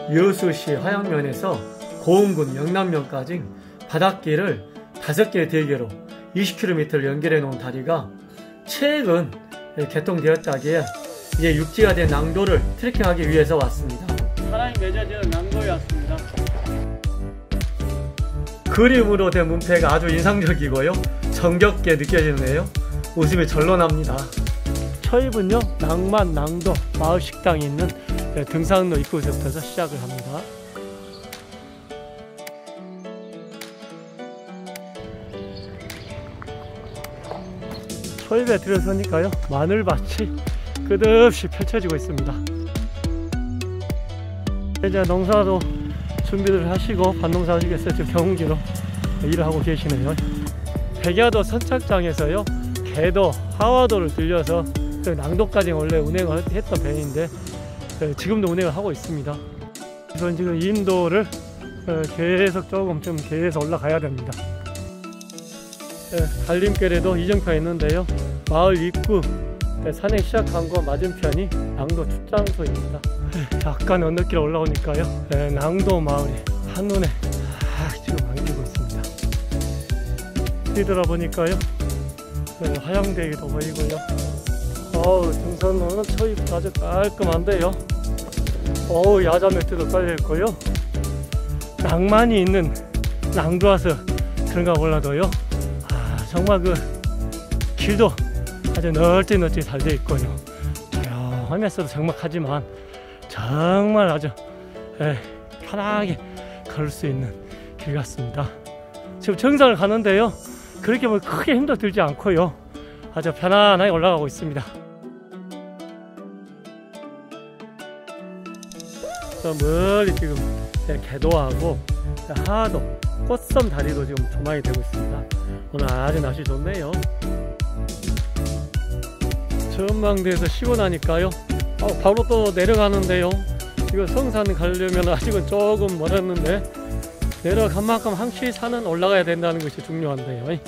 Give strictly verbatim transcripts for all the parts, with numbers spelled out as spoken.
여수시 화양면에서 고흥군 영남면까지 바닷길을 다섯 개의 대교로 이십 킬로미터를 연결해 놓은 다리가 최근 개통되었다기에 이제 육지가 된 낭도를 트레킹하기 위해서 왔습니다. 사랑이 맺어지는 낭도에 왔습니다. 그림으로 된 문패가 아주 인상적이고요. 정겹게 느껴지는데요. 웃음이 절로 납니다. 초입은요, 낭만 낭도 마을 식당이 있는 등산로 입구부터 시작을 합니다. 초입에 들어서니까요, 마늘밭이 끝없이 펼쳐지고 있습니다. 이제 농사도 준비를 하시고 밭농사 하시겠어요? 지금 경운기로 일을 하고 계시네요. 백야도 선착장에서요, 개도 하와도를 들려서 낭도까지 원래 운행을 했던 배인데 지금도 운행을 하고 있습니다. 그래서 지금 인도를 계속 조금 좀 계속 올라가야 됩니다. 갈림길에도 이정표가 있는데요, 마을 입구 산행 시작한 거 맞은편이 낭도 출장소입니다. 약간 언덕길 올라오니까요, 낭도 마을이 한눈에 지금 안기고 있습니다. 뒤돌아보니까요, 화양대교도 보이고요. 어우, 등산로는 초입 아주 깔끔한데요. 어우, 야자 매트도 깔려있고요. 낭만이 있는 낭도와서 그런가 몰라도요, 아, 정말 그 길도 아주 널찍널찍 잘 되어 있고요. 조용하면서도 적막하지만 정말 아주 에, 편하게 걸을 수 있는 길 같습니다. 지금 정상을 가는데요, 그렇게 뭐 크게 힘도 들지 않고요, 아주 편안하게 올라가고 있습니다. 저 멀리 지금 개도하고 하도 꽃섬 다리도 지금 조망이 되고 있습니다. 오늘 아주 날씨 좋네요. 전망대에서 쉬고 나니까요, 어, 바로 또 내려가는데요. 이거 성산 가려면 아직은 조금 멀었는데 내려간 만큼 항시 산은 올라가야 된다는 것이 중요한데요.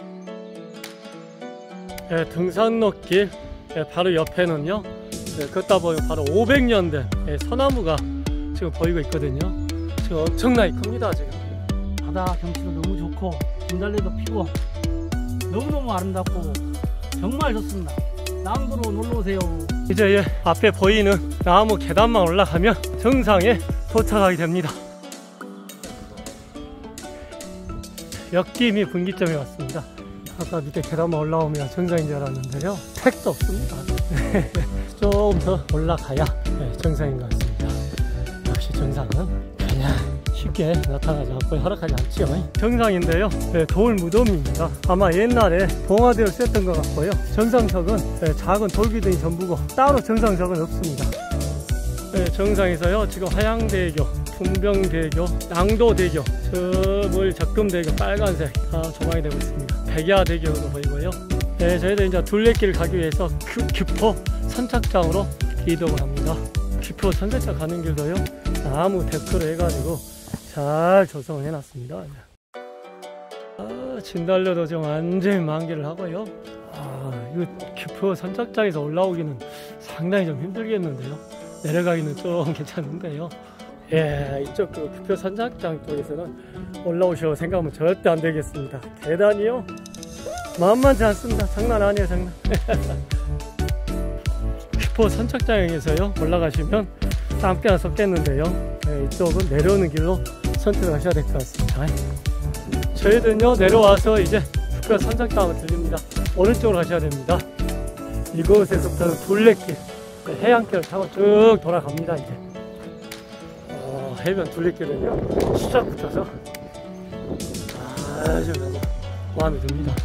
예, 등산로길 예, 바로 옆에는요, 예, 걷다 보면 바로 오백 년 된 예, 소나무가 지금 보이고 있거든요. 지금 엄청나게 큽니다. 지금 바다 경치도 너무 좋고 진달래도 피고 너무너무 아름답고 정말 좋습니다. 낭도로 놀러오세요. 이제 예, 앞에 보이는 나무 계단만 올라가면 정상에 도착하게 됩니다. 역김이 분기점에 왔습니다. 아까 밑에 계단만 올라오면 정상인 줄 알았는데요, 택도 없습니다. 조금 더 올라가야 정상인 것 같습니다. 역시 정상은 그냥 쉽게 나타나지 않고 허락하지 않지요. 정상인데요, 돌 무덤입니다. 아마 옛날에 봉화대를 썼던 것 같고요. 정상석은 작은 돌기둥이 전부고 따로 정상석은 없습니다. 정상에서요, 지금 화양대교, 풍병대교, 낭도대교, 저 멀리 적금대교 빨간색 아, 조망이 되고 있습니다. 백야대교도 보이고요. 네, 저희도 이제 둘레길을 가기 위해서 규, 규포 선착장으로 이동을 합니다. 규포 선착장 가는 길도요, 나무 데크로 해가지고 잘 조성을 해놨습니다. 아, 진달래도 좀 완전히 만개를 하고요. 아, 이거 규포 선착장에서 올라오기는 상당히 좀 힘들겠는데요. 내려가기는 좀 괜찮은데요. 예, 이쪽 그 규포 선착장 쪽에서는 올라오셔 생각하면 절대 안 되겠습니다. 계단이요, 만만치 않습니다. 장난 아니에요, 장난. 규포 선착장에서요 올라가시면 땀깨나 섞겠는데요, 예, 이쪽은 내려오는 길로 선택을 하셔야 될 것 같습니다. 저희들은요, 내려와서 이제 규포 선착장을 들립니다. 오른쪽으로 가셔야 됩니다. 이곳에서부터는 둘레길, 해안길을 타고 쭉 돌아갑니다. 이제 어, 해변 둘레길은요, 수작 붙어서 아주 마음에 듭니다.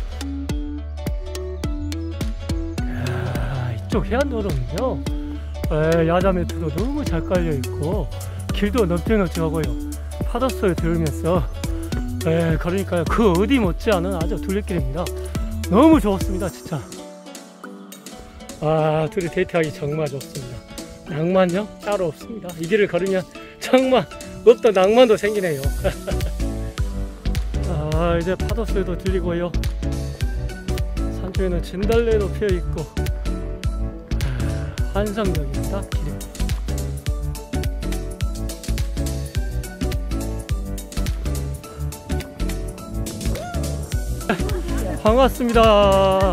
이야, 이쪽 해안도로는요, 야자 매트도 너무 잘 깔려 있고 길도 널찍널찍하고요. 파도 소리 들으면서 에, 그러니까요, 그 어디 못지않은 아주 둘레길입니다. 너무 좋았습니다, 진짜. 아, 둘이 데이트하기 정말 좋습니다. 낭만요? 따로 없습니다. 이 길을 걸으면 정말 없던 낭만도 생기네요. 아, 이제 파도 소리도 들리고요. 산쪽에는 진달래도 피어있고 아, 환상적입니다, 길이. 반갑습니다.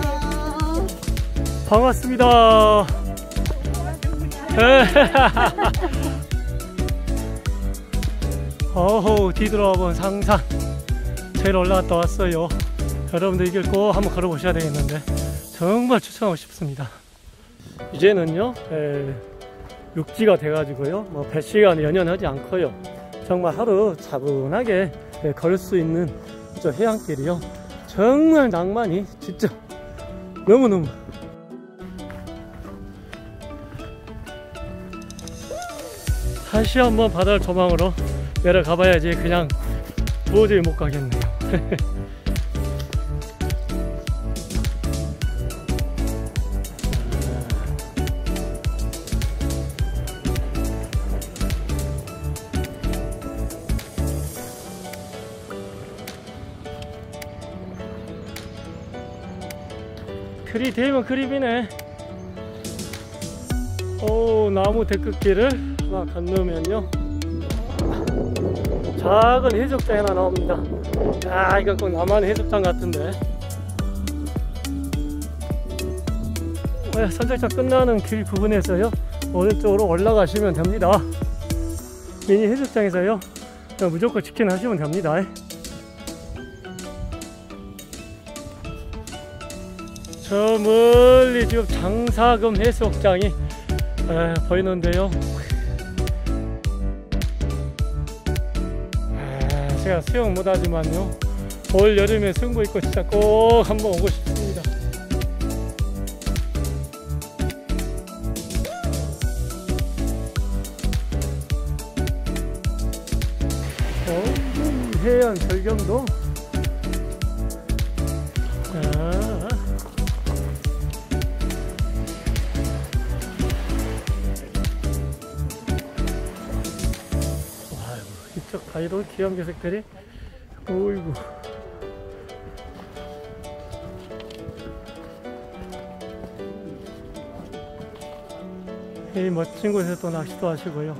반갑습니다. 어허, 뒤돌아본 상산 제일 올라갔다 왔어요. 여러분들 이길 꼭 한번 걸어보셔야 되겠는데 정말 추천하고 싶습니다. 이제는요 에, 육지가 돼가지고요 뭐 배시간 연연하지 않고요 정말 하루 차분하게 에, 걸 수 있는 저 해안길이요 정말 낭만이 진짜 너무너무. 다시 한번 바다를 조망으로 내려가 봐야지 그냥 도저히 못 가겠네요. 그리 되면 그립이네. 오, 나무 데크길을 하나 건너면요 작은 해수욕장이 하나 나옵니다. 야, 이거 꼭 나만의 해수욕장 같은데. 네, 선착장 끝나는 길 부분에서요 오른쪽으로 올라가시면 됩니다. 미니 해수욕장에서요 무조건 치킨 하시면 됩니다. 저 멀리 지금 장사금 해수욕장이 에, 보이는데요. 에, 제가 수영 못하지만요 올 여름에 승부 있고 진짜 꼭 한번 오고 싶습니다. 어, 해안 절경도 아, 이쪽 가이로 귀한 녀석들이 어이구 이 멋진 곳에서 또 낚시도 하시고요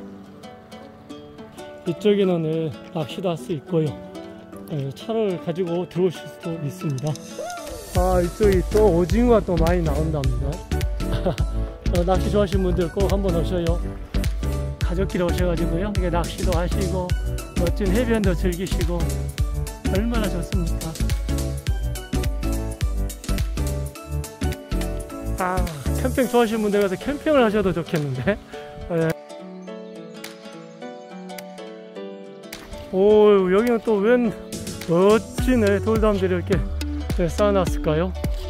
이쪽에는 네, 낚시도 할 수 있고요 네, 차를 가지고 들어오실 수도 있습니다. 아, 이쪽이 또 오징어가 또 많이 나온답니다. 어, 낚시 좋아하시는 분들 꼭 한번 오셔요. 가족끼리 오셔가지고요 이게 낚시도 하시고 멋진 해변도 즐기시고 얼마나 좋습니까. 아, 캠핑 좋아하시는 분들 가서 캠핑을 하셔도 좋겠는데. 네. 오, 여기는 또 웬 멋진 돌담들이 이렇게 쌓아놨을까요?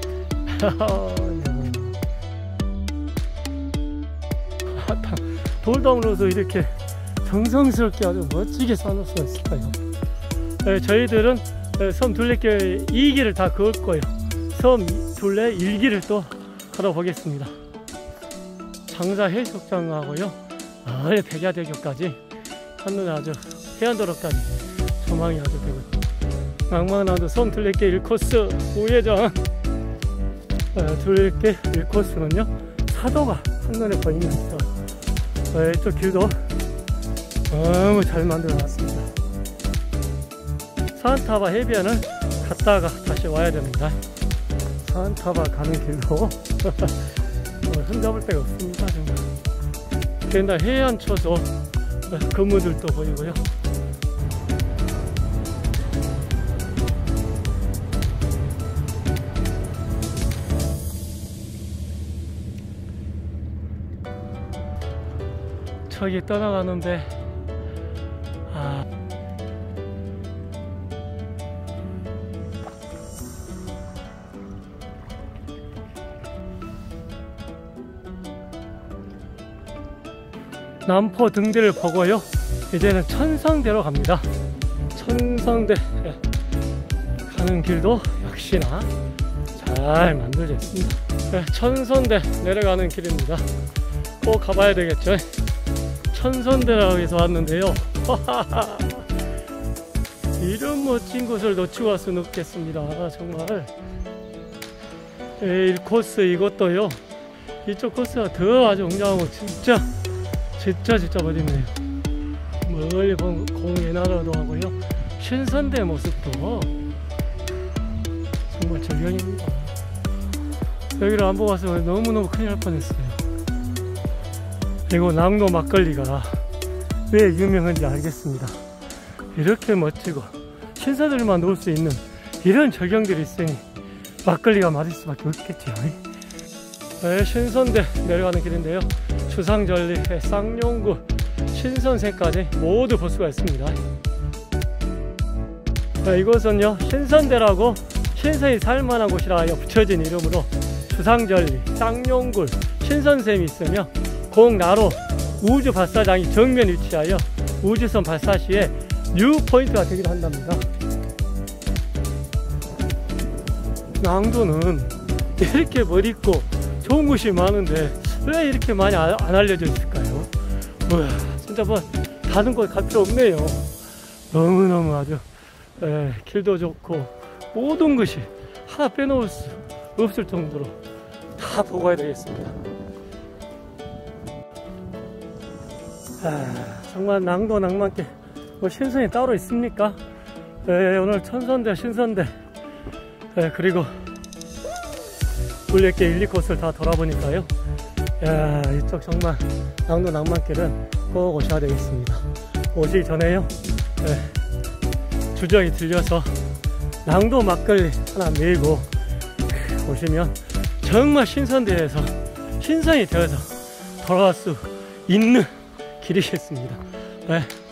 돌담으로서 이렇게 정성스럽게 아주 멋지게 쌓아놓을 수 있을까요? 네, 저희들은 섬 둘레길 이 기를 다 그을 거예요. 섬 둘레 일 기를 또 걸어보겠습니다. 장사 해수욕장하고요 아, 백야대교까지 한눈에 아주 해안도로까지 조망이 아주 되고 낭만한 섬 둘레길 일 코스 우회전. 어, 둘레길 일 코스는요 사도가 한눈에 보이면서 어, 이쪽 길도 너무 잘 만들어 놨습니다. 산타바 해변을 갔다가 다시 와야 됩니다. 산타바 가는 길도 흠잡을 데가 없습니다. 정말. 게다가 해안초소 건물들도 보이고요. 저기 떠나가는데 아, 남포 등대를 보고요 이제는 천성대로 갑니다. 천성대 가는 길도 역시나 잘 만들어져 있습니다. 네, 천선대 내려가는 길입니다. 꼭 가봐야 되겠죠. 천선대라고 해서 왔는데요 이런 멋진 곳을 놓치고 갈 수는 없겠습니다. 정말 일 코스 이것도요 이쪽 코스가 더 아주 웅장하고 진짜 진짜 진짜 멋있네요. 멀리 보면 공예나라도 하고요 신선대 모습도 정말 절경입니다. 여기를 안 보고 왔으면 너무너무 큰일 날 뻔했어요. 그리고 낭도 막걸리가 왜 유명한지 알겠습니다. 이렇게 멋지고 신사들만 놀 수 있는 이런 절경들이 있으니 막걸리가 맞을 수밖에 없겠죠. 네, 신선대 내려가는 길인데요. 추상절리, 쌍용구, 신선세까지 모두 볼 수가 있습니다. 네, 이곳은요 신선대라고 신선이 살만한 곳이라 붙여진 이름으로 추상절리, 쌍용굴, 신선샘이 있으며 공나로 우주 발사장이 정면 위치하여 우주선 발사 시에 뉴 포인트가 되기도 한답니다. 낭도는 이렇게 멋있고 좋은 곳이 많은데 왜 이렇게 많이 안 알려져 있을까요? 우와, 진짜 뭐 다른 곳 갈 필요 없네요. 너무너무 아주 에, 길도 좋고 모든 것이 하나 빼놓을 수 없을 정도로 다 보고 가야 되겠습니다. 아, 정말 낭도 낭만길 뭐 신선이 따로 있습니까? 에, 오늘 천선대 신선대 에, 그리고 물레길 일, 이 코스를 다 돌아보니까요, 야, 이쪽 정말 낭도 낭만길은 꼭 오셔야 되겠습니다. 오시기 전에요 에, 주저히 들려서 낭도 막걸리 하나 메고 오시면 정말 신선대에서 신선이 되어서 돌아갈 수 있는 길이겠습니다. 네.